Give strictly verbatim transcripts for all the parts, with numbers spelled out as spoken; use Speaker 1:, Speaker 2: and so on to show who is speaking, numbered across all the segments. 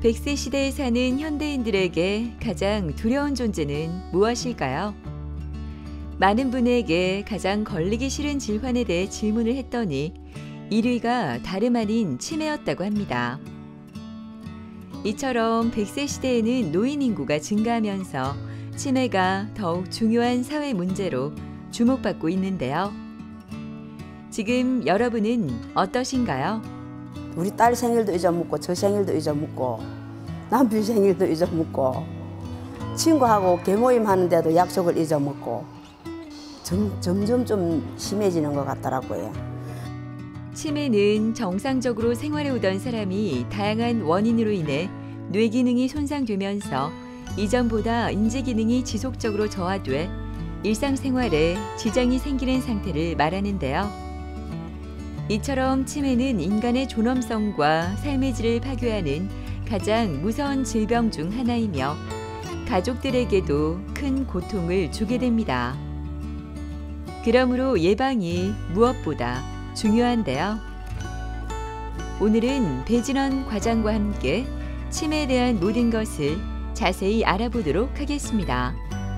Speaker 1: 백 세 시대에 사는 현대인들에게 가장 두려운 존재는 무엇일까요? 많은 분에게 가장 걸리기 싫은 질환에 대해 질문을 했더니 일 위가 다름 아닌 치매였다고 합니다. 이처럼 백 세 시대에는 노인 인구가 증가하면서 치매가 더욱 중요한 사회 문제로 주목받고 있는데요. 지금 여러분은 어떠신가요?
Speaker 2: 우리 딸 생일도 잊어먹고 저 생일도 잊어먹고 남편 생일도 잊어먹고 친구하고 개모임 하는데도 약속을 잊어먹고 점, 점점 좀 심해지는 것 같더라고요.
Speaker 1: 치매는 정상적으로 생활해오던 사람이 다양한 원인으로 인해 뇌 기능이 손상되면서 이전보다 인지 기능이 지속적으로 저하돼 일상생활에 지장이 생기는 상태를 말하는데요. 이처럼 치매는 인간의 존엄성과 삶의 질을 파괴하는 가장 무서운 질병 중 하나이며 가족들에게도 큰 고통을 주게 됩니다. 그러므로 예방이 무엇보다 중요한데요. 오늘은 배진원 과장과 함께 치매에 대한 모든 것을 자세히 알아보도록 하겠습니다.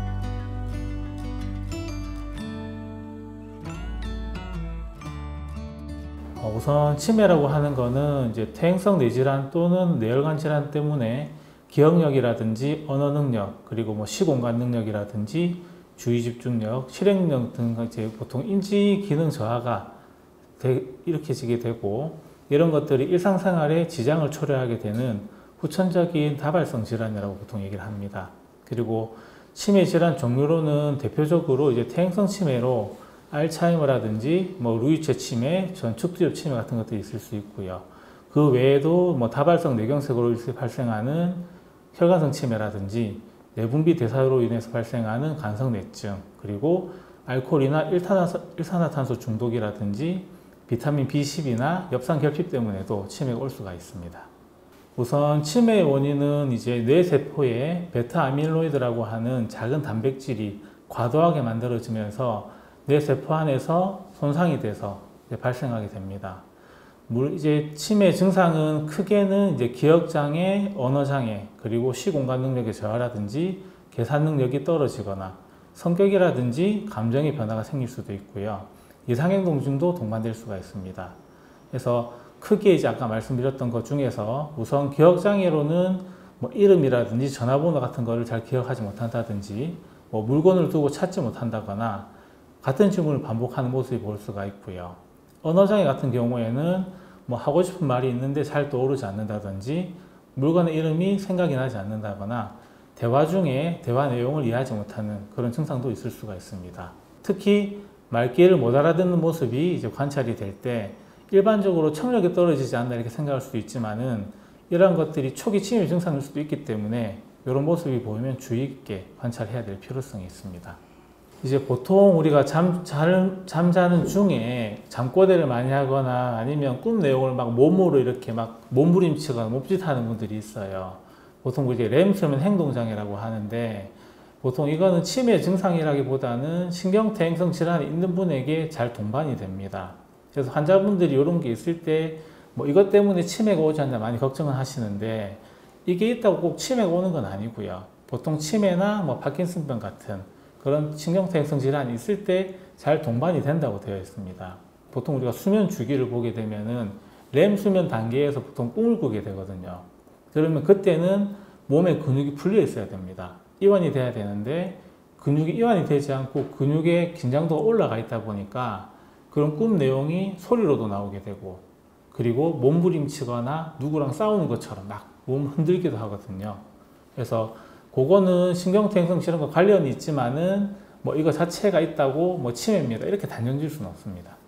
Speaker 3: 우선 치매라고 하는 거는 이제 퇴행성 뇌질환 또는 뇌혈관 질환 때문에 기억력이라든지 언어 능력, 그리고 뭐 시공간 능력이라든지 주의 집중력, 실행 능력 등 이제 보통 인지 기능 저하가 되, 일으켜지게 되고 이런 것들이 일상생활에 지장을 초래하게 되는 후천적인 다발성 질환이라고 보통 얘기를 합니다. 그리고 치매 질환 종류로는 대표적으로 이제 퇴행성 치매로 알츠하이머라든지 뭐 루이체 치매, 전축두엽 치매 같은 것들이 있을 수 있고요. 그 외에도 뭐 다발성 뇌경색으로 발생하는 혈관성 치매라든지 내분비 대사로 인해서 발생하는 간성뇌증, 그리고 알코올이나 일산화탄소 중독이라든지 비타민 비 십이나 엽산 결핍 때문에도 치매가 올 수가 있습니다. 우선 치매의 원인은 이제 뇌세포에 베타 아밀로이드라고 하는 작은 단백질이 과도하게 만들어지면서 뇌세포 안에서 손상이 돼서 이제 발생하게 됩니다. 물 이제 치매 증상은 크게는 이제 기억장애, 언어장애, 그리고 시공간 능력의 저하라든지 계산 능력이 떨어지거나 성격이라든지 감정의 변화가 생길 수도 있고요. 이상행동증도 동반될 수가 있습니다. 그래서 크게 이제 아까 말씀드렸던 것 중에서 우선 기억장애로는 뭐 이름이라든지 전화번호 같은 거를 잘 기억하지 못한다든지 뭐 물건을 두고 찾지 못한다거나 같은 질문을 반복하는 모습이 볼 수가 있고요. 언어장애 같은 경우에는 뭐 하고 싶은 말이 있는데 잘 떠오르지 않는다든지 물건의 이름이 생각이 나지 않는다거나 대화 중에 대화 내용을 이해하지 못하는 그런 증상도 있을 수가 있습니다. 특히 말귀를 못 알아듣는 모습이 이제 관찰이 될 때 일반적으로 청력이 떨어지지 않나 이렇게 생각할 수도 있지만은 이러한 것들이 초기 치매 증상일 수도 있기 때문에 이런 모습이 보이면 주의 깊게 관찰해야 될 필요성이 있습니다. 이제 보통 우리가 잠, 잘, 잠자는 중에 잠꼬대를 많이 하거나 아니면 꿈 내용을 막 몸으로 이렇게 막 몸부림치거나 몸짓하는 분들이 있어요. 보통 이제 렘스면 행동장애라고 하는데 보통 이거는 치매 증상이라기보다는 신경퇴행성 질환이 있는 분에게 잘 동반이 됩니다. 그래서 환자분들이 이런 게 있을 때 뭐 이것 때문에 치매가 오지 않나 많이 걱정을 하시는데 이게 있다고 꼭 치매가 오는 건 아니고요. 보통 치매나 뭐 파킨슨병 같은 그런 신경퇴행성 질환이 있을 때 잘 동반이 된다고 되어 있습니다. 보통 우리가 수면 주기를 보게 되면은 렘 수면 단계에서 보통 꿈을 꾸게 되거든요. 그러면 그때는 몸에 근육이 풀려 있어야 됩니다. 이완이 돼야 되는데 근육이 이완이 되지 않고 근육의 긴장도가 올라가 있다 보니까 그런 꿈 내용이 소리로도 나오게 되고 그리고 몸부림치거나 누구랑 싸우는 것처럼 막 몸 흔들기도 하거든요. 그래서 그거는 신경퇴행성 질환과 관련이 있지만은 뭐 이거 자체가 있다고 뭐 치매입니다 이렇게 단정 지을 수는 없습니다.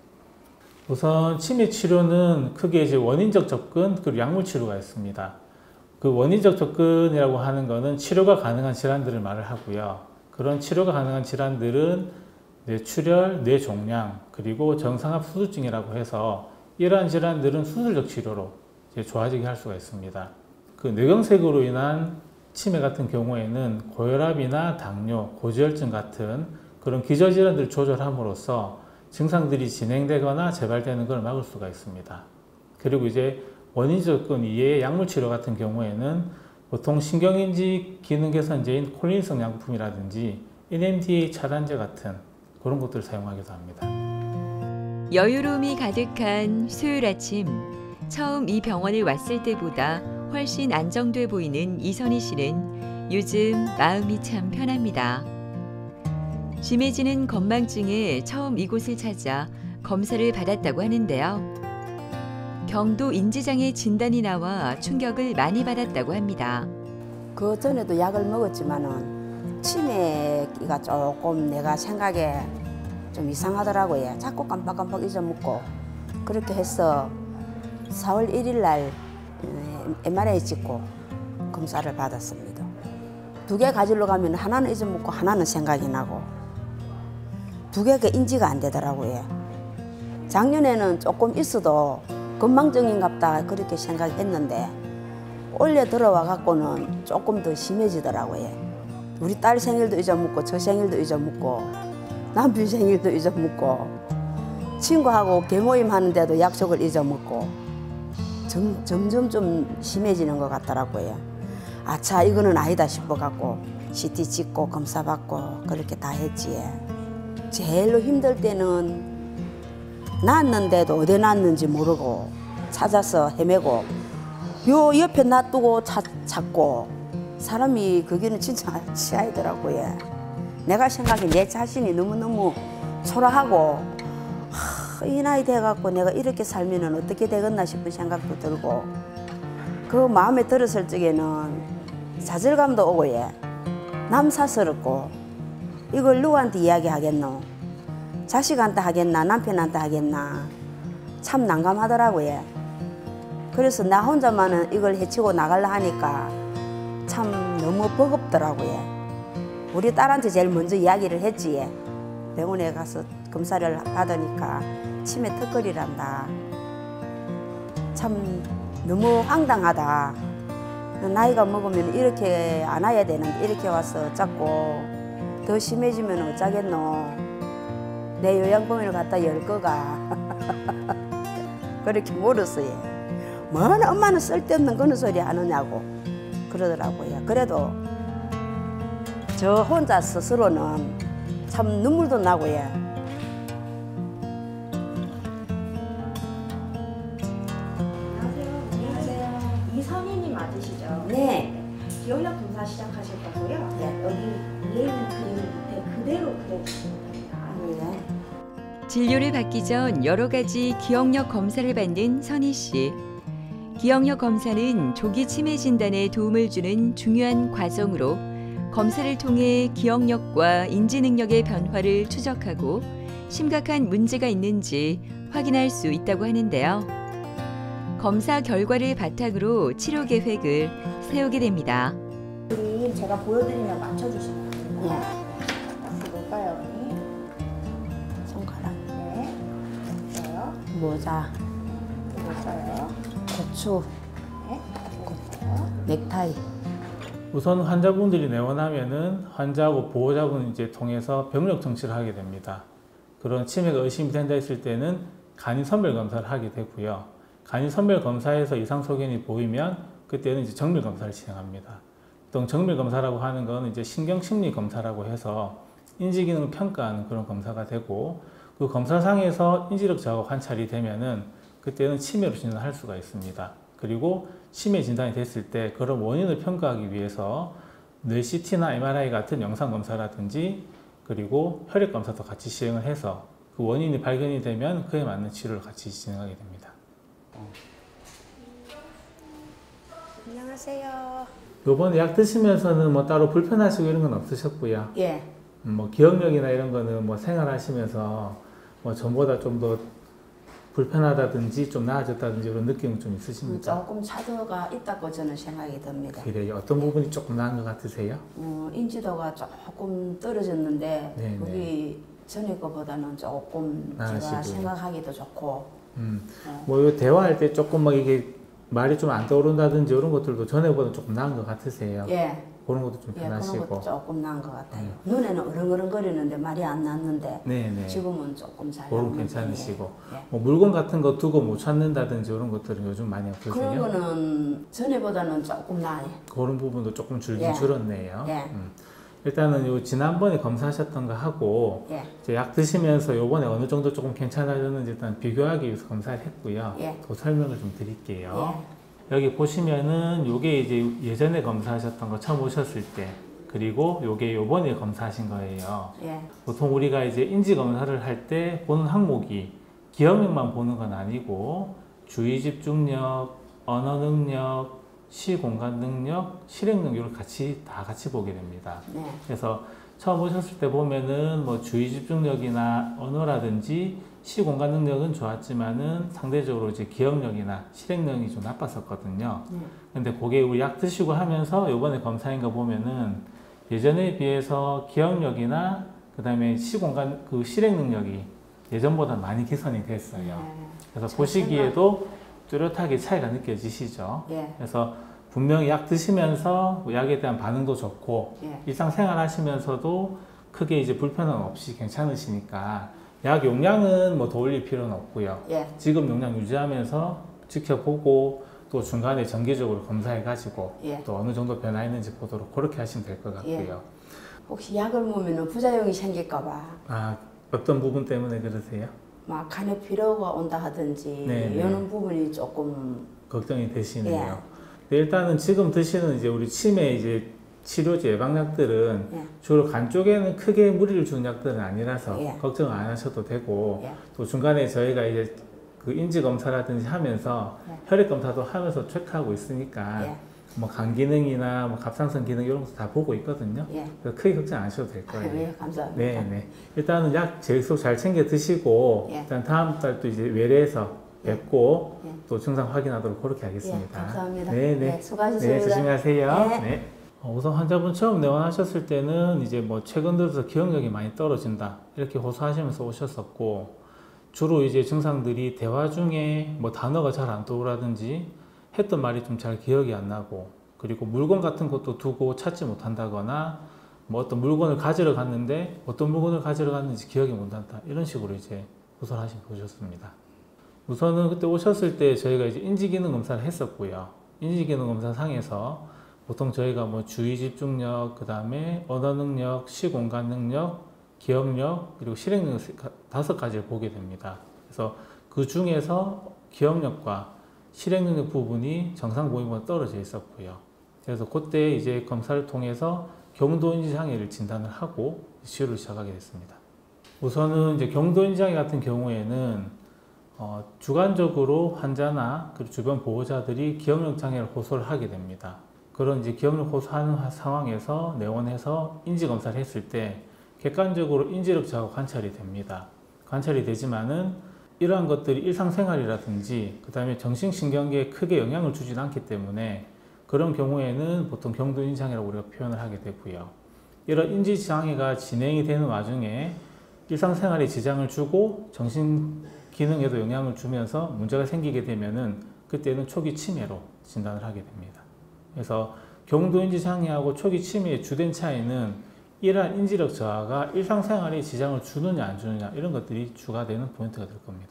Speaker 3: 우선 치매 치료는 크게 이제 원인적 접근 그리고 약물 치료가 있습니다. 그 원인적 접근이라고 하는 거는 치료가 가능한 질환들을 말을 하고요. 그런 치료가 가능한 질환들은 뇌출혈, 뇌종양, 그리고 정상합 수두증이라고 해서 이러한 질환들은 수술적 치료로 이제 좋아지게 할 수가 있습니다. 그 뇌경색으로 인한 치매 같은 경우에는 고혈압이나 당뇨, 고지혈증 같은 그런 기저질환들을 조절함으로써 증상들이 진행되거나 재발되는 걸 막을 수가 있습니다. 그리고 이제 원인 조건 이외의 약물 치료 같은 경우에는 보통 신경인지 기능 개선제인 콜린성 약품이라든지 엔엠디에이 차단제 같은 그런 것들을 사용하기도 합니다.
Speaker 1: 여유로움이 가득한 수요일 아침, 처음 이 병원을 왔을 때보다 훨씬 안정돼 보이는 이선희 씨는 요즘 마음이 참 편합니다. 심해지는 건망증에 처음 이곳을 찾아 검사를 받았다고 하는데요. 경도 인지장애 진단이 나와 충격을 많이 받았다고 합니다.
Speaker 2: 그 전에도 약을 먹었지만은 치매기가 조금 내가 생각에 좀 이상하더라고요. 자꾸 깜빡깜빡 잊어먹고 그렇게 해서 사월 일일 날 엠알아이 찍고 검사를 받았습니다. 두 개 가지러 가면 하나는 잊어먹고 하나는 생각이 나고 두 개가 인지가 안 되더라고요. 작년에는 조금 있어도 건망증인갑다 그렇게 생각했는데 올해 들어와 갖고는 조금 더 심해지더라고요. 우리 딸 생일도 잊어먹고 저 생일도 잊어먹고 남편 생일도 잊어먹고 친구하고 개모임 하는데도 약속을 잊어먹고 점, 점점 좀 심해지는 것 같더라고요. 아차 이거는 아니다 싶어 갖고 씨티 찍고 검사 받고 그렇게 다 했지. 제일로 힘들 때는 낳았는데도 어디 낳았는지 모르고 찾아서 헤매고 요 옆에 놔두고 찾, 찾고 사람이 그게는 진짜 치아이더라고요. 내가 생각해 내 자신이 너무너무 초라하고 하, 이 나이 돼갖고 내가 이렇게 살면 어떻게 되겠나 싶은 생각도 들고 그 마음에 들었을 적에는 좌절감도 오고 예. 남사스럽고 이걸 누구한테 이야기하겠노? 자식한테 하겠나 남편한테 하겠나 참 난감하더라고요. 그래서 나 혼자만은 이걸 해치고 나가려 하니까 참 너무 버겁더라고요. 우리 딸한테 제일 먼저 이야기를 했지. 병원에 가서 검사를 받으니까 치매 턱걸이란다. 참 너무 황당하다. 나이가 먹으면 이렇게 안 와야 되는데 이렇게 와서 자꾸 더 심해지면 어쩌겠노. 내 요양병원을 갖다 열 거가 그렇게 물었어요. 뭔 엄마는 쓸데없는 그런 소리 하느냐고 그러더라고요. 그래도 저 혼자 스스로는 참 눈물도 나고요.
Speaker 4: 안녕하세요. 안녕하세요. 이선희님 맞으시죠?
Speaker 2: 네.
Speaker 4: 기억력 검사 시작하셨다고요?
Speaker 2: 네.
Speaker 4: 여기 위에 있는 그림 밑에 그대로 그려주시면 됩니다.
Speaker 2: 네.
Speaker 1: 진료를 받기 전 여러 가지 기억력 검사를 받는 선희 씨. 기억력 검사는 조기 치매 진단에 도움을 주는 중요한 과정으로 검사를 통해 기억력과 인지 능력의 변화를 추적하고 심각한 문제가 있는지 확인할 수 있다고 하는데요. 검사 결과를 바탕으로 치료 계획을 세우게 됩니다.
Speaker 4: 그림 제가 보여드리면 맞춰주시면 됩니다.
Speaker 2: 네.
Speaker 4: 볼까요, 언니?
Speaker 2: 손가락,
Speaker 4: 네. 좋아요.
Speaker 2: 모자,
Speaker 4: 볼까요?
Speaker 2: 고추,
Speaker 4: 네. 좋아요.
Speaker 2: 넥타이.
Speaker 3: 우선 환자분들이 내원하면은 환자하고 보호자분 이제 통해서 병력 정치를 하게 됩니다. 그런 치매가 의심이 된다 했을 때는 간이 선별 검사를 하게 되고요. 간이 선별 검사에서 이상 소견이 보이면 그때는 이제 정밀 검사를 진행합니다. 보통 정밀 검사라고 하는 건 이제 신경 심리 검사라고 해서 인지 기능을 평가하는 그런 검사가 되고 그 검사상에서 인지력 저하 관찰이 되면은 그때는 치매로 진단할 수가 있습니다. 그리고 치매 진단이 됐을 때 그런 원인을 평가하기 위해서 뇌 씨티나 엠알아이 같은 영상 검사라든지 그리고 혈액 검사도 같이 시행을 해서 그 원인이 발견이 되면 그에 맞는 치료를 같이 진행하게 됩니다.
Speaker 4: 안녕하세요.
Speaker 3: 요번에 약 드시면서는 뭐 따로 불편하시고 이런 건 없으셨고요.
Speaker 2: 예.
Speaker 3: 음, 뭐 기억력이나 이런 거는 뭐 생활하시면서 뭐 전보다 좀 더 불편하다든지 좀 나아졌다든지 그런 느낌은 좀 있으십니까?
Speaker 2: 조금 차도가 있다고 저는 생각이 듭니다.
Speaker 3: 그래요. 어떤 부분이 조금 나은 것 같으세요?
Speaker 2: 어, 인지도가 조금 떨어졌는데
Speaker 3: 네,
Speaker 2: 거기 전에 거보다는 조금 제가
Speaker 3: 나아지고요.
Speaker 2: 생각하기도 좋고
Speaker 3: 음,
Speaker 2: 어,
Speaker 3: 뭐 요 대화할 때 조금 뭐 이게 말이 좀 안 떠오른다든지 이런 것들도 전에보다 조금 나은 것 같으세요?
Speaker 2: 예.
Speaker 3: 그런 것도 좀
Speaker 2: 예,
Speaker 3: 편하시고.
Speaker 2: 그런 것도 조금 나은 것 같아요. 눈에는 어렁어렁거리는데 말이 안 났는데
Speaker 3: 네네.
Speaker 2: 지금은 조금 잘
Speaker 3: 그런
Speaker 2: 나오는
Speaker 3: 괜찮으시고.
Speaker 2: 편이에요. 예.
Speaker 3: 뭐 물건 같은 거 두고 못 찾는다든지 이런 것들은 요즘 많이 없으세요?
Speaker 2: 그런 거는 전에보다는 조금 나아요.
Speaker 3: 그런 부분도 조금 줄긴
Speaker 2: 예.
Speaker 3: 줄었네요.
Speaker 2: 예.
Speaker 3: 음. 일단은 요 지난번에 검사하셨던 거 하고
Speaker 2: 예.
Speaker 3: 이제 약 드시면서 요번에 어느 정도 조금 괜찮아졌는지 일단 비교하기 위해서 검사를 했고요.
Speaker 2: 예.
Speaker 3: 그 설명을 좀 드릴게요.
Speaker 2: 예.
Speaker 3: 여기 보시면은 요게 이제 예전에 검사하셨던 거 처음 오셨을 때, 그리고 요게 요번에 검사하신 거예요.
Speaker 2: 예.
Speaker 3: 보통 우리가 이제 인지 검사를 할 때 보는 항목이 기억력만 보는 건 아니고 주의 집중력, 언어 능력, 시공간 능력, 실행 능력을 같이 다 같이 보게 됩니다.
Speaker 2: 네.
Speaker 3: 그래서 처음 오셨을 때 보면은 뭐 주의 집중력이나 언어라든지 시공간 능력은 좋았지만은 상대적으로 이제 기억력이나 실행력이 좀 나빴었거든요.
Speaker 2: 네.
Speaker 3: 근데 그게 우리 약 드시고 하면서 요번에 검사인 거 보면은 예전에 비해서 기억력이나 그 다음에 시공간 그 실행 능력이 예전보다 많이 개선이 됐어요.
Speaker 2: 네.
Speaker 3: 그래서
Speaker 2: 잘
Speaker 3: 보시기에도 뚜렷하게 차이가 느껴지시죠.
Speaker 2: 예.
Speaker 3: 그래서 분명히 약 드시면서 약에 대한 반응도 좋고
Speaker 2: 예.
Speaker 3: 일상생활 하시면서도 크게 이제 불편함 없이 괜찮으시니까 약 용량은 뭐 더 올릴 필요는 없고요.
Speaker 2: 예.
Speaker 3: 지금 용량 유지하면서 지켜보고 또 중간에 정기적으로 검사해 가지고
Speaker 2: 예.
Speaker 3: 또 어느 정도 변화했는지 보도록 그렇게 하시면 될 것 같고요.
Speaker 2: 예. 혹시 약을 먹으면 부작용이 생길까봐
Speaker 3: 아, 어떤 부분 때문에 그러세요?
Speaker 2: 막 간에 피로가 온다 하든지
Speaker 3: 네네.
Speaker 2: 이런 부분이 조금
Speaker 3: 걱정이 되시네요.
Speaker 2: 예.
Speaker 3: 네, 일단은 지금 드시는 이제 우리 치매 이제 치료제 예방약들은
Speaker 2: 예.
Speaker 3: 주로 간 쪽에는 크게 무리를 주는 약들은 아니라서
Speaker 2: 예.
Speaker 3: 걱정 안 하셔도 되고
Speaker 2: 예.
Speaker 3: 또 중간에 저희가 이제 그 인지 검사라든지 하면서
Speaker 2: 예.
Speaker 3: 혈액 검사도 하면서 체크하고 있으니까
Speaker 2: 예.
Speaker 3: 뭐 간 기능이나 뭐 갑상선 기능 이런 것도 다 보고 있거든요.
Speaker 2: 예.
Speaker 3: 그래서 크게 걱정 안 하셔도 될 거예요.
Speaker 2: 예, 감사합니다.
Speaker 3: 네, 네. 일단은 약 계속 잘 챙겨 드시고
Speaker 2: 예.
Speaker 3: 일단 다음 달 또 이제 외래에서 뵙고
Speaker 2: 예.
Speaker 3: 또 증상 확인하도록 그렇게
Speaker 2: 예,
Speaker 3: 하겠습니다.
Speaker 2: 감사합니다.
Speaker 3: 네, 네.
Speaker 2: 네, 수고하셨습니다.
Speaker 3: 네, 조심히 하세요.
Speaker 2: 네.
Speaker 3: 네. 어, 우선 환자분 처음 내원하셨을 때는 이제 뭐 최근 들어서 기억력이 많이 떨어진다 이렇게 호소하시면서 오셨었고 주로 이제 증상들이 대화 중에 뭐 단어가 잘 안 떠오르라든지 했던 말이 좀 잘 기억이 안 나고 그리고 물건 같은 것도 두고 찾지 못한다거나 뭐 어떤 물건을 가지러 갔는데 어떤 물건을 가지러 갔는지 기억이 못 난다 이런 식으로 이제 호소하신 오셨습니다. 우선은 그때 오셨을 때 저희가 이제 인지기능 검사를 했었고요. 인지기능 검사 상에서 보통 저희가 뭐 주의 집중력, 그 다음에 언어 능력, 시공간 능력, 기억력, 그리고 실행 능력 다섯 가지를 보게 됩니다. 그래서 그 중에서 기억력과 실행 능력 부분이 정상 보행보다 떨어져 있었고요. 그래서 그때 이제 검사를 통해서 경도인지 장애를 진단을 하고 치료를 시작하게 됐습니다. 우선은 이제 경도인지 장애 같은 경우에는 어, 주관적으로 환자나 그리고 주변 보호자들이 기억력 장애를 호소를 하게 됩니다. 그런 이제 기억력 호소하는 상황에서 내원해서 인지 검사를 했을 때 객관적으로 인지력 저하가 관찰이 됩니다. 관찰이 되지만은 이러한 것들이 일상생활이라든지 그 다음에 정신신경계에 크게 영향을 주진 않기 때문에 그런 경우에는 보통 경도인지장애라고 우리가 표현을 하게 되고요. 이런 인지장애가 진행이 되는 와중에 일상생활에 지장을 주고 정신기능에도 영향을 주면서 문제가 생기게 되면은 그때는 초기 치매로 진단을 하게 됩니다. 그래서 경도인지장애하고 초기 치매의 주된 차이는 이러한 인지력 저하가 일상생활에 지장을 주느냐 안 주느냐 이런 것들이 주가 되는 포인트가 될 겁니다.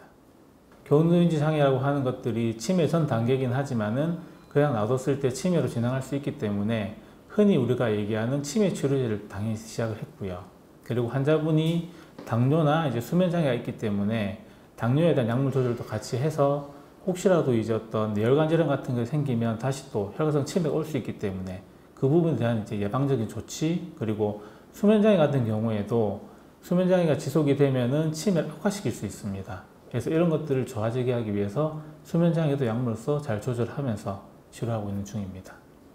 Speaker 3: 경도인지장애라고 하는 것들이 치매 전 단계이긴 하지만은 그냥 놔뒀을 때 치매로 진행할 수 있기 때문에 흔히 우리가 얘기하는 치매 치료제를 당연히 시작을 했고요. 그리고 환자분이 당뇨나 이제 수면장애가 있기 때문에 당뇨에 대한 약물 조절도 같이 해서 혹시라도 이제 어떤 뇌혈관 질환 같은 게 생기면 다시 또 혈관성 치매가 올 수 있기 때문에 그 부분에 대한 이제 예방적인 조치 그리고 수면장애 같은 경우에도 수면장애가 지속이 되면은 치매를 악화시킬 수 있습니다. 그래서 이런 것들을 저하되게 하기 위해서 수면장애도 약물로서 잘 조절하면서 치료하고 있는 중입니다.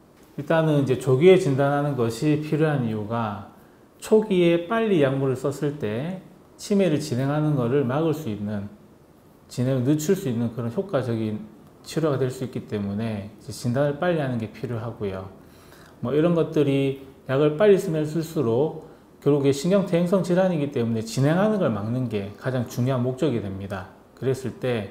Speaker 3: 일단은 이제 조기에 진단하는 것이 필요한 이유가 초기에 빨리 약물을 썼을 때 치매를 진행하는 것을 막을 수 있는 진행을 늦출 수 있는 그런 효과적인 치료가 될 수 있기 때문에 이제 진단을 빨리 하는 게 필요하고요. 뭐 이런 것들이 약을 빨리 쓰면 쓸수록 결국에 신경퇴행성 질환이기 때문에 진행하는 걸 막는 게 가장 중요한 목적이 됩니다. 그랬을 때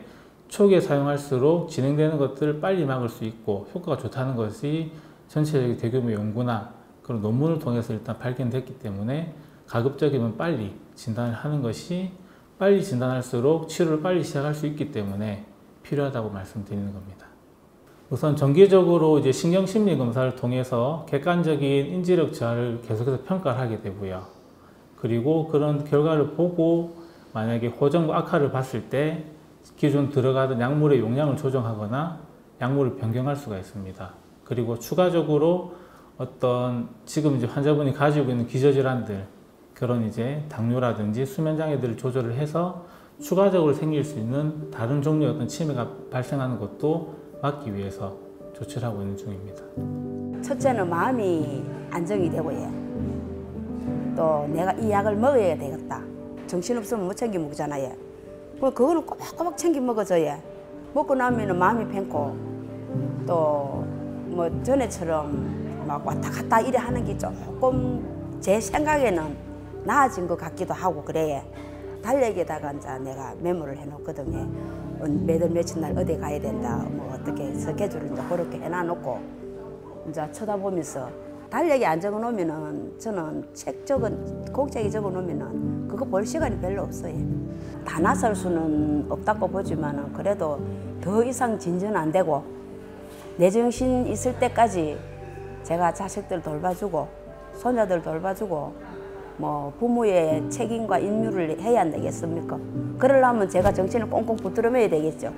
Speaker 3: 초기에 사용할수록 진행되는 것들을 빨리 막을 수 있고 효과가 좋다는 것이 전체적인 대규모 연구나 그런 논문을 통해서 일단 발견됐기 때문에 가급적이면 빨리 진단을 하는 것이 빨리 진단할수록 치료를 빨리 시작할 수 있기 때문에 필요하다고 말씀드리는 겁니다. 우선 정기적으로 이제 신경심리 검사를 통해서 객관적인 인지력 저하를 계속해서 평가를 하게 되고요. 그리고 그런 결과를 보고 만약에 호전과 악화를 봤을 때 기존 들어가던 약물의 용량을 조정하거나 약물을 변경할 수가 있습니다. 그리고 추가적으로 어떤 지금 이제 환자분이 가지고 있는 기저질환들, 그런 이제 당뇨라든지 수면장애들을 조절을 해서 추가적으로 생길 수 있는 다른 종류의 어떤 치매가 발생하는 것도 막기 위해서 조치를 하고 있는 중입니다.
Speaker 2: 첫째는 마음이 안정이 되고 예. 또 내가 이 약을 먹어야 되겠다. 정신없으면 못 챙겨 먹잖아요. 그거는 꼬박꼬박 챙겨 먹어줘야 먹고 나면 마음이 편고 또 뭐 전에처럼 막 왔다 갔다 이래 하는 게 조금 제 생각에는 나아진 것 같기도 하고 그래. 달력에다가 이제 내가 메모를 해놓거든요. 매달 며칠 날 어디 가야 된다. 뭐 어떻게 스케줄을 이제 그렇게 해놔놓고 이제 쳐다보면서 달력에 안 적어놓으면은 저는 책 적어 곡책에 적어놓으면은 그거 볼 시간이 별로 없어요. 다 나설 수는 없다고 보지만은 그래도 더 이상 진전 안 되고 내 정신 있을 때까지 제가 자식들 돌봐주고 손자들 돌봐주고 뭐 부모의 책임과 임무를 해야 안 되겠습니까? 그러려면 제가 정신을 꽁꽁 붙들어매야 되겠죠.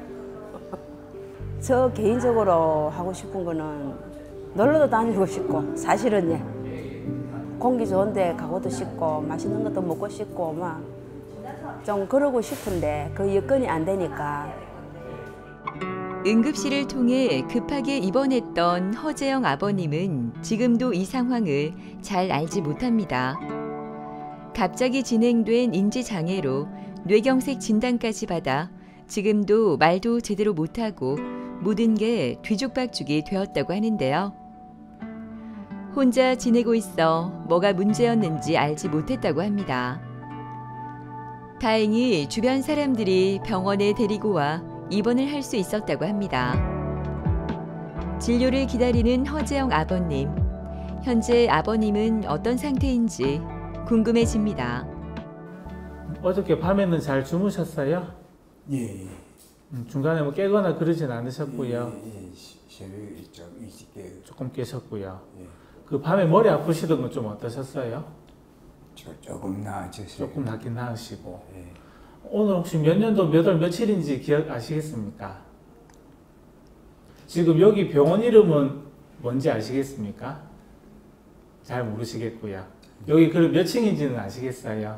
Speaker 2: 저 개인적으로 하고 싶은 거는 놀러도 다니고 싶고 사실은 예. 공기 좋은 데 가고도 싶고 맛있는 것도 먹고 싶고 막 좀 그러고 싶은데 그 여건이 안 되니까.
Speaker 1: 응급실을 통해 급하게 입원했던 허재영 아버님은 지금도 이 상황을 잘 알지 못합니다. 갑자기 진행된 인지장애로 뇌경색 진단까지 받아 지금도 말도 제대로 못하고 모든 게 뒤죽박죽이 되었다고 하는데요. 혼자 지내고 있어 뭐가 문제였는지 알지 못했다고 합니다. 다행히 주변 사람들이 병원에 데리고 와 입원을 할 수 있었다고 합니다. 진료를 기다리는 허재영 아버님. 현재 아버님은 어떤 상태인지 궁금해집니다.
Speaker 3: 어저께 밤에는 잘 주무셨어요?
Speaker 5: 예, 예.
Speaker 3: 음, 중간에 뭐 깨거나 그러진 않으셨고요.
Speaker 5: 예, 예. 새벽에 좀 일찍 깨.
Speaker 3: 조금 깨셨고요.
Speaker 5: 예.
Speaker 3: 그 밤에 머리 아프시던 건 좀 어떠셨어요?
Speaker 5: 저 조금 나아졌어요.
Speaker 3: 조금 낫긴 나으시고.
Speaker 5: 예.
Speaker 3: 오늘 혹시 몇 년도 몇 월 며칠인지 기억 아시겠습니까? 지금 여기 병원 이름은 뭔지 아시겠습니까? 잘 모르시겠고요. 여기 그럼 몇 층인지는 아시겠어요?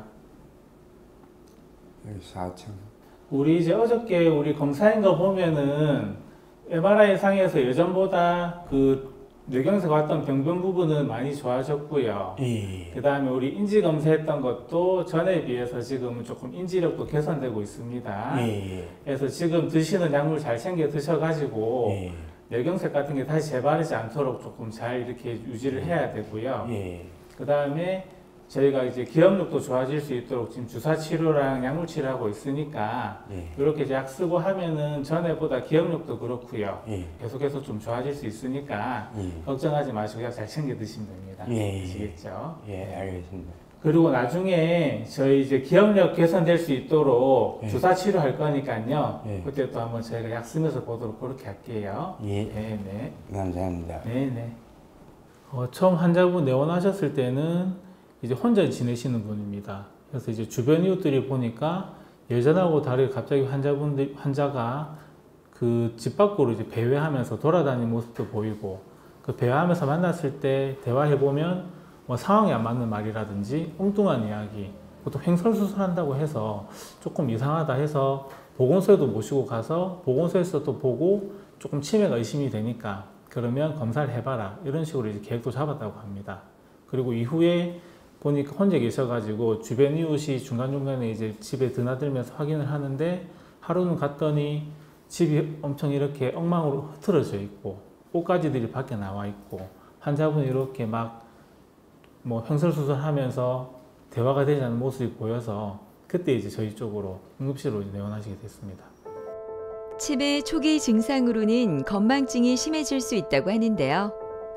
Speaker 5: 여기 사 층.
Speaker 3: 우리 이제 어저께 우리 검사인 거 보면은 엠알아이 상에서 예전보다 그 뇌경색 왔던 병변 부분은 많이 좋아졌고요.
Speaker 5: 예.
Speaker 3: 그 다음에 우리 인지 검사했던 것도 전에 비해서 지금은 조금 인지력도 개선되고 있습니다.
Speaker 5: 예.
Speaker 3: 그래서 지금 드시는 약물 잘 챙겨 드셔가지고
Speaker 5: 예.
Speaker 3: 뇌경색 같은 게 다시 재발하지 않도록 조금 잘 이렇게 유지를 해야 되고요.
Speaker 5: 예.
Speaker 3: 그 다음에 저희가 이제 기억력도 좋아질 수 있도록 지금 주사 치료랑 약물 치료하고 있으니까
Speaker 5: 예.
Speaker 3: 이렇게 이제 약 쓰고 하면은 전에보다 기억력도 그렇고요.
Speaker 5: 예.
Speaker 3: 계속해서 좀 좋아질 수 있으니까
Speaker 5: 예.
Speaker 3: 걱정하지 마시고 약 잘 챙겨 드시면 됩니다.
Speaker 5: 예.
Speaker 3: 아시겠죠?
Speaker 5: 예, 알겠습니다.
Speaker 3: 그리고 나중에 저희 이제 기억력 개선될 수 있도록
Speaker 5: 예.
Speaker 3: 주사 치료할 거니까요.
Speaker 5: 예.
Speaker 3: 그때 또 한번 저희가 약 쓰면서 보도록 그렇게 할게요.
Speaker 5: 예.
Speaker 3: 네네.
Speaker 5: 감사합니다.
Speaker 3: 네네. 어, 처음 환자분 내원하셨을 때는 이제 혼자 지내시는 분입니다. 그래서 이제 주변 이웃들이 보니까 예전하고 다르게 갑자기 환자분들, 환자가 그 집 밖으로 이제 배회하면서 돌아다니는 모습도 보이고, 그 배회하면서 만났을 때 대화해보면 뭐 상황이 안 맞는 말이라든지 엉뚱한 이야기, 보통 횡설수설한다고 해서 조금 이상하다 해서 보건소에도 모시고 가서 보건소에서 또 보고 조금 치매가 의심이 되니까 그러면 검사를 해봐라, 이런 식으로 이제 계획도 잡았다고 합니다. 그리고 이후에 보니까 혼자 계셔가지고 주변 이웃이 중간중간에 이제 집에 드나들면서 확인을 하는데, 하루는 갔더니 집이 엄청 이렇게 엉망으로 흐트러져 있고 꽃가지들이 밖에 나와 있고 환자분이 이렇게 막 뭐 횡설수설하면서 대화가 되지 않는 모습이 보여서 그때 이제 저희 쪽으로 응급실로 내원하시게 됐습니다.
Speaker 1: 치매 초기 증상으로는 건망증이 심해질 수 있다고 하는데요.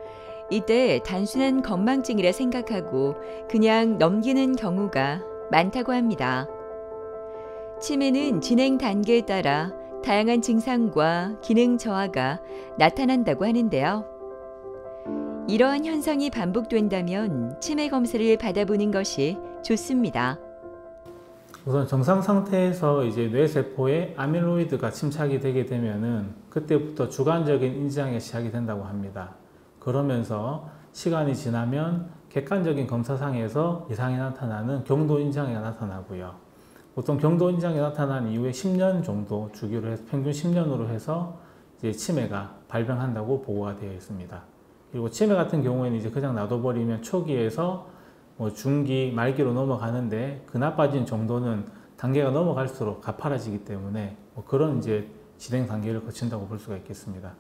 Speaker 1: 이때 단순한 건망증이라 생각하고 그냥 넘기는 경우가 많다고 합니다. 치매는 진행 단계에 따라 다양한 증상과 기능 저하가 나타난다고 하는데요. 이러한 현상이 반복된다면 치매 검사를 받아보는 것이 좋습니다.
Speaker 3: 우선 정상 상태에서 이제 뇌세포에 아밀로이드가 침착이 되게 되면은 그때부터 주관적인 인지장애가 시작이 된다고 합니다. 그러면서 시간이 지나면 객관적인 검사상에서 이상이 나타나는 경도 인지장애가 나타나고요. 보통 경도 인지장애 나타난 이후에 십 년 정도 주기로 해서 평균 십 년으로 해서 이제 치매가 발병한다고 보고가 되어 있습니다. 그리고 치매 같은 경우에는 이제 그냥 놔둬버리면 초기에서 뭐 중기, 말기로 넘어가는데 그 나빠진 정도는 단계가 넘어갈수록 가파라지기 때문에 뭐 그런 이제 진행 단계를 거친다고 볼 수가 있겠습니다.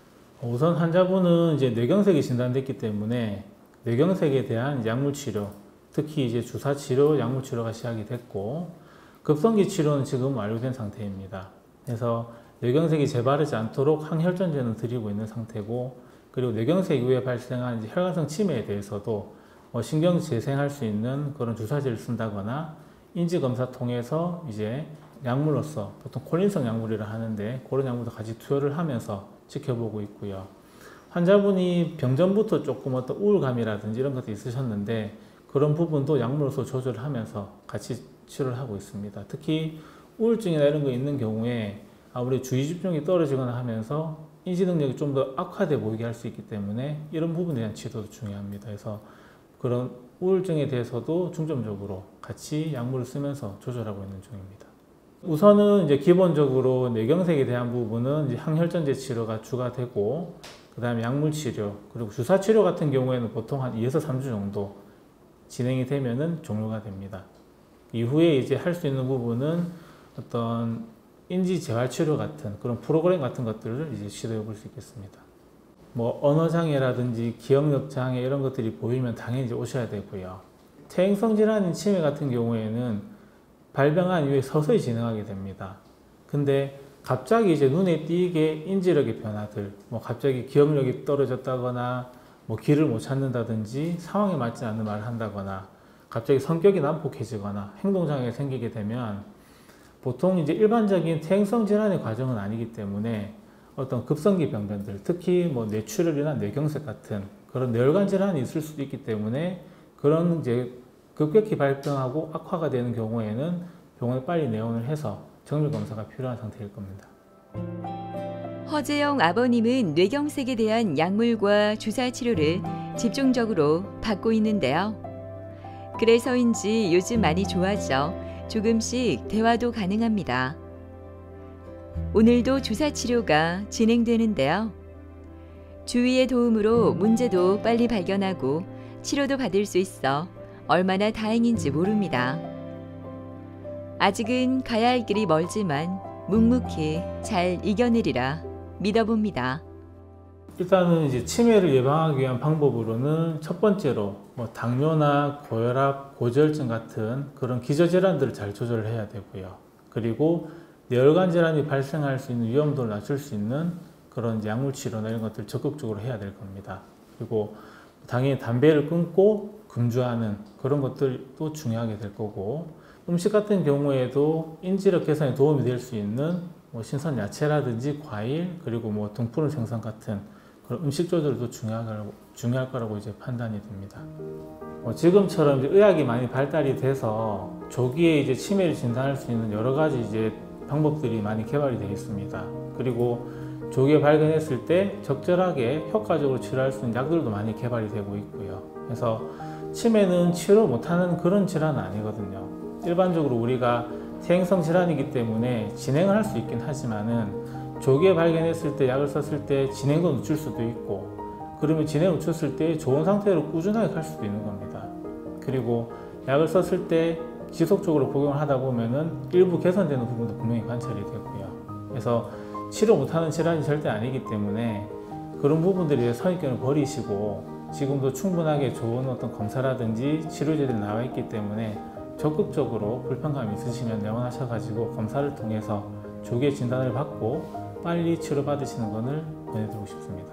Speaker 3: 우선 환자분은 이제 뇌경색이 진단됐기 때문에 뇌경색에 대한 약물 치료, 특히 이제 주사 치료, 약물 치료가 시작이 됐고 급성기 치료는 지금 완료된 상태입니다. 그래서 뇌경색이 재발하지 않도록 항혈전제는 드리고 있는 상태고, 그리고 뇌경색 이후에 발생한 이제 혈관성 치매에 대해서도 뭐 신경 재생할 수 있는 그런 주사제를 쓴다거나 인지검사 통해서 이제 약물로서 보통 콜린성 약물이라 하는데 그런 약물도 같이 투여를 하면서 지켜보고 있고요. 환자분이 병전부터 조금 어떤 우울감이라든지 이런 것도 있으셨는데 그런 부분도 약물로서 조절을 하면서 같이 치료를 하고 있습니다. 특히 우울증이나 이런 거 있는 경우에 우리 주의 집중이 떨어지거나 하면서 인지 능력이 좀 더 악화돼 보이게 할 수 있기 때문에 이런 부분에 대한 치료도 중요합니다. 그래서 그런 우울증에 대해서도 중점적으로 같이 약물을 쓰면서 조절하고 있는 중입니다. 우선은 이제 기본적으로 뇌경색에 대한 부분은 이제 항혈전제 치료가 주가 되고, 그 다음에 약물 치료, 그리고 주사 치료 같은 경우에는 보통 한 이에서 삼 주 정도 진행이 되면은 종료가 됩니다. 이후에 이제 할 수 있는 부분은 어떤 인지 재활 치료 같은 그런 프로그램 같은 것들을 이제 시도해 볼 수 있겠습니다. 뭐 언어 장애라든지 기억력 장애 이런 것들이 보이면 당연히 이제 오셔야 되고요. 퇴행성 질환인 치매 같은 경우에는 발병한 이후에 서서히 진행하게 됩니다. 근데 갑자기 이제 눈에 띄게 인지력의 변화들, 뭐 갑자기 기억력이 떨어졌다거나 뭐 길을 못 찾는다든지 상황에 맞지 않는 말을 한다거나 갑자기 성격이 난폭해지거나 행동장애가 생기게 되면 보통 이제 일반적인 퇴행성 질환의 과정은 아니기 때문에 어떤 급성기 병변들, 특히 뭐 뇌출혈이나 뇌경색 같은 그런 뇌혈관 질환이 있을 수도 있기 때문에 그런 이제 급격히 발병하고 악화가 되는 경우에는 병원에 빨리 내원을 해서 정밀 검사가 필요한 상태일 겁니다.
Speaker 1: 허재영 아버님은 뇌경색에 대한 약물과 주사 치료를 집중적으로 받고 있는데요. 그래서인지 요즘 많이 좋아져 조금씩 대화도 가능합니다. 오늘도 주사 치료가 진행되는데요. 주위의 도움으로 문제도 빨리 발견하고 치료도 받을 수 있어 얼마나 다행인지 모릅니다. 아직은 가야 할 길이 멀지만 묵묵히 잘 이겨내리라 믿어봅니다.
Speaker 3: 일단은 이제 치매를 예방하기 위한 방법으로는 첫 번째로 뭐 당뇨나 고혈압, 고지혈증 같은 그런 기저질환들을 잘 조절을 해야 되고요. 그리고 뇌혈관 질환이 발생할 수 있는 위험도를 낮출 수 있는 그런 약물 치료나 이런 것들을 적극적으로 해야 될 겁니다. 그리고 당연히 담배를 끊고 금주하는 그런 것들도 중요하게 될 거고, 음식 같은 경우에도 인지력 개선에 도움이 될 수 있는 뭐 신선 야채라든지 과일, 그리고 뭐 등푸른 생선 같은 그런 음식 조절도 중요할, 중요할 거라고 이제 판단이 됩니다. 뭐 지금처럼 이제 의학이 많이 발달이 돼서 조기에 이제 치매를 진단할 수 있는 여러 가지 이제 방법들이 많이 개발이 되어 있습니다. 그리고 조기에 발견했을 때 적절하게 효과적으로 치료할 수 있는 약들도 많이 개발이 되고 있고요. 그래서 치매는 치료 못하는 그런 질환은 아니거든요. 일반적으로 우리가 퇴행성 질환이기 때문에 진행을 할 수 있긴 하지만은 조기에 발견했을 때 약을 썼을 때 진행도 늦출 수도 있고, 그러면 진행을 늦췄을 때 좋은 상태로 꾸준하게 갈 수도 있는 겁니다. 그리고 약을 썼을 때 지속적으로 복용을 하다 보면은 일부 개선되는 부분도 분명히 관찰이 되고요. 그래서 치료 못하는 질환이 절대 아니기 때문에 그런 부분들에 대해 선입견을 버리시고 지금도 충분하게 좋은 어떤 검사라든지 치료제들이 나와 있기 때문에 적극적으로 불편감이 있으시면 내원하셔가지고 검사를 통해서 조기에 진단을 받고 빨리 치료받으시는 것을 권해드리고 싶습니다.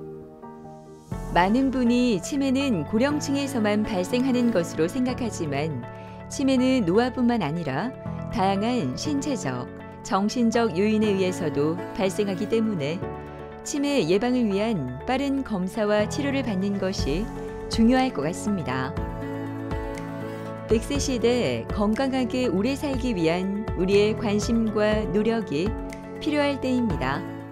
Speaker 1: 많은 분이 치매는 고령층에서만 발생하는 것으로 생각하지만 치매는 노화뿐만 아니라 다양한 신체적, 정신적 요인에 의해서도 발생하기 때문에 치매 예방을 위한 빠른 검사와 치료를 받는 것이 중요할 것 같습니다. 백 세 시대 건강하게 오래 살기 위한 우리의 관심과 노력이 필요할 때입니다.